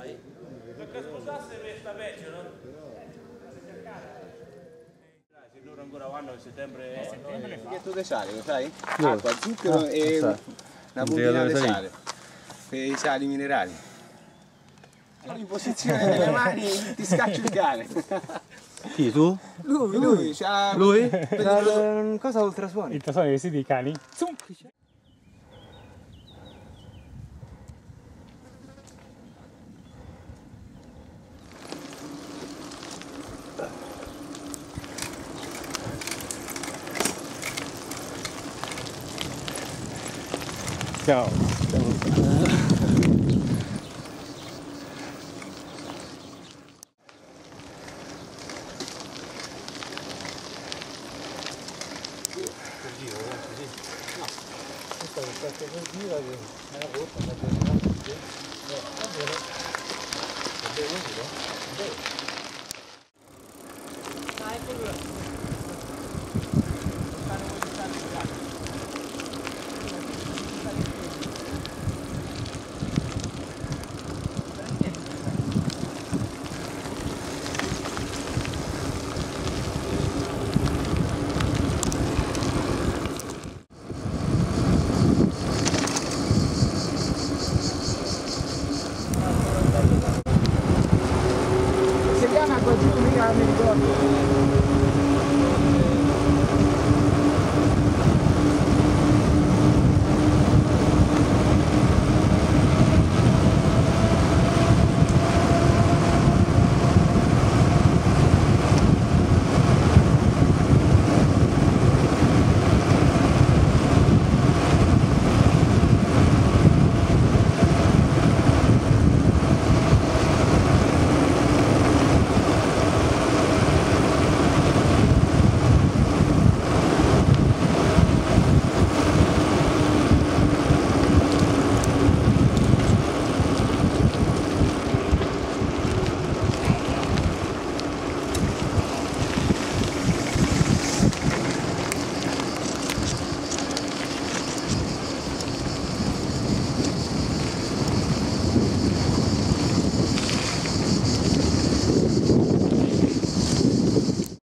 Perché sposasse questa peggio, no? Se loro ancora vanno a settembre... Che tu sale, lo sai? Acqua, zucchero e una puntina di sale. Per i sali minerali. In posizione delle mani ti scaccio il cane. Chi, tu? Lui c'ha... Lui? Cosa ultrasuoni? Ultrasuoni vestiti dei cani? Ciao. Questa cosina che è una rotta, ma è